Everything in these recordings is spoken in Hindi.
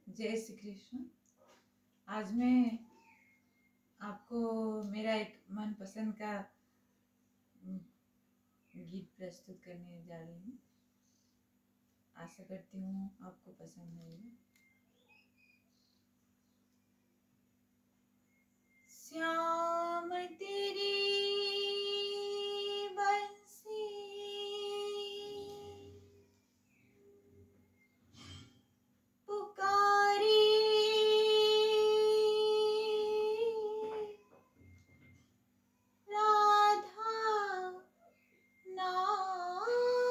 जय श्री कृष्ण। आज मैं आपको मेरा एक मनपसंद का गीत प्रस्तुत करने जा रही हूँ। आशा करती हूँ आपको पसंद आएगा। श्याम तेरी बंसी पुकारी, राधा नाम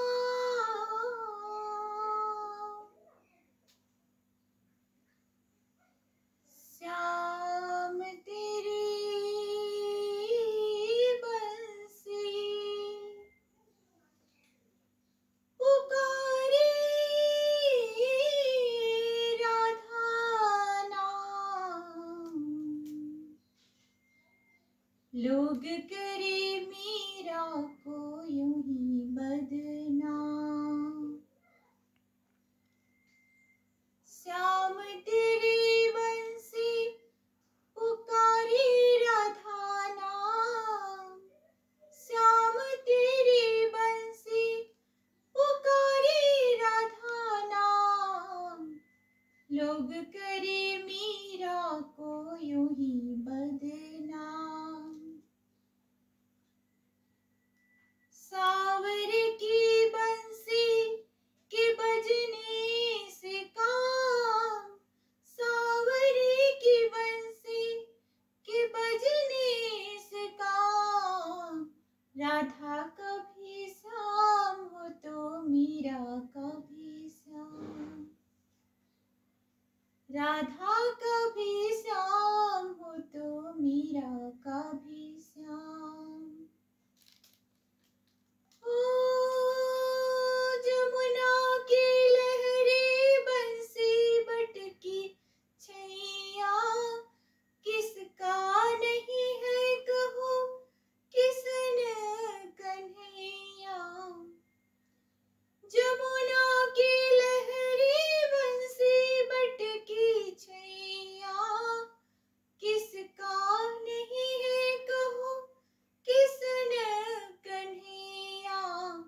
श्याम तेरी बंसी पुकारी, राधा नाम। लोग करे मीरा को यूं ही बदनाम। श्याम तेरी बंसी पुकारी, राधा नाम। श्याम तेरी बंसी पुकारी, राधा नाम। लोग करे मीरा को यूं ही बदनाम। सावर की बंसी के बजने से काम, सावर की बंसी के बजने से काम। राधा कभी श्याम हो तो मीरा कभी श्याम। राधा कभी श्याम हो तो मीरा कभी श्याम। ओ जमुना की लहरी बंसी बटकी छैया, किसका नहीं है कहो किसन कन्हैया। जमुना की लहरी बंसी बटकी छैया, किसका नहीं है कहो किसन कन्हैया।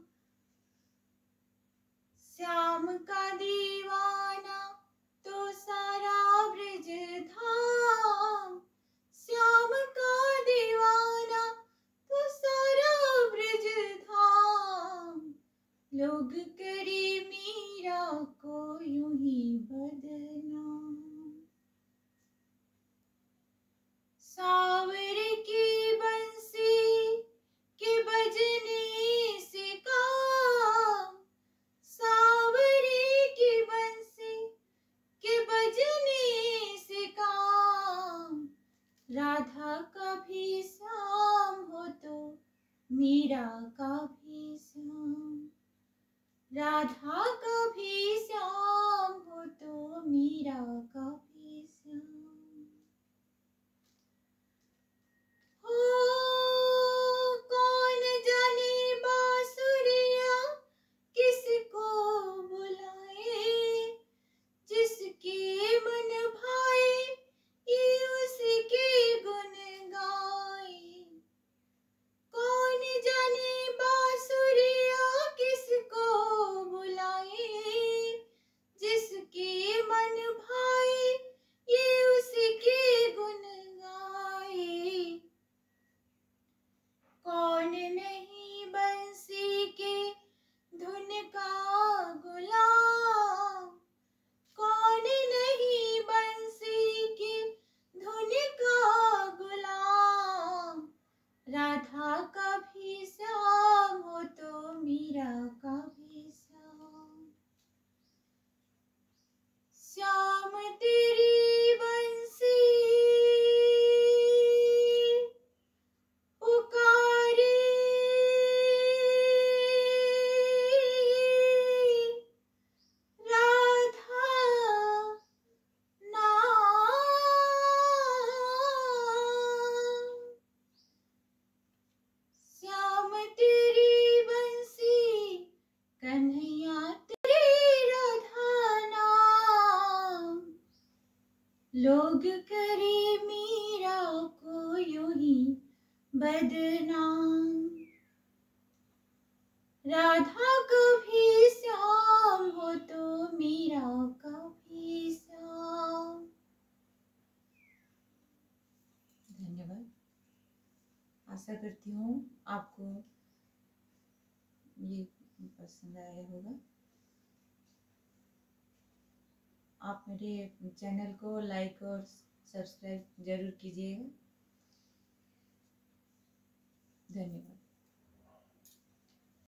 श्याम का दीवाना तो सारा ब्रज धाम। श्याम का दीवाना तो सारा ब्रज धाम। लोग करे मीरा को यूं ही बदनाम। सावर की बंसी के बजने से काम, सावर की बंसी के बजने से काम। राधा का भी श्याम हो तो मीरा का भी श्याम। राधा का भी श्याम हो तो मीरा का भी श्याम। हो कौन जाने बांसुरिया किसको बुलाए, जिसके मन भाए ये उसके गुण गाए। कौन जाने बांसुरिया किसको बुलाए, जिसके मन भाए ये उसके गुण गाए। कौन नहीं बंसी के धुन का गुलाम, कौन नहीं बंसी के धुन का गुलाम। राधा का भी श्याम हो तो मीरा का भी श्याम। श्याम तेरी बंसी पुकारी, लोग करे मीरा को यूं ही बदनाम। राधा कभी श्याम हो तो मीरा कभी श्याम। धन्यवाद। आशा करती हूँ आपको ये पसंद आया होगा। आप मेरे चैनल को लाइक और सब्सक्राइब जरूर कीजिएगा। धन्यवाद।